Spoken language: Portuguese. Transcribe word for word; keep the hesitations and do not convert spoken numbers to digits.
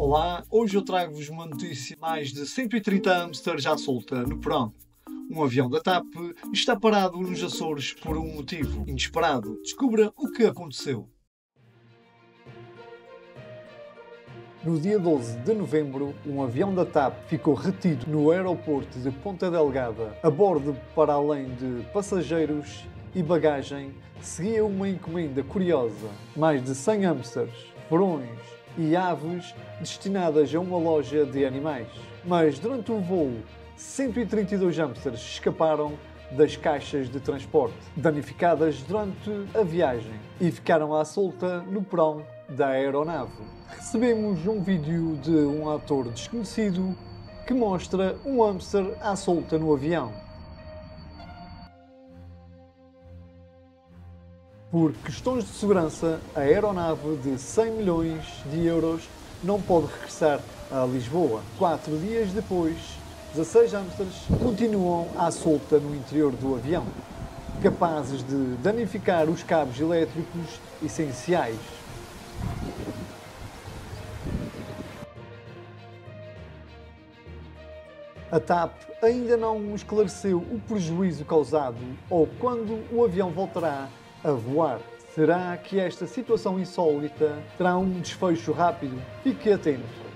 Olá, hoje eu trago-vos uma notícia: mais de cento e trinta hamsters à solta no porão. Um avião da TAP está parado nos Açores por um motivo inesperado. Descubra o que aconteceu. No dia doze de novembro, um avião da TAP ficou retido no aeroporto de Ponta Delgada. A bordo, para além de passageiros e bagagem, seguia uma encomenda curiosa: mais de cem hamsters, furões e aves destinadas a uma loja de animais. Mas durante o voo, cento e trinta e dois hamsters escaparam das caixas de transporte, danificadas durante a viagem, e ficaram à solta no porão da aeronave. Recebemos um vídeo de um ator desconhecido que mostra um hamster à solta no avião. Por questões de segurança, a aeronave de cem milhões de euros não pode regressar a Lisboa. Quatro dias depois, dezasseis hamsters continuam à solta no interior do avião, capazes de danificar os cabos elétricos essenciais. A TAP ainda não esclareceu o prejuízo causado ou quando o avião voltará a voar. Será que esta situação insólita terá um desfecho rápido? Fique atento!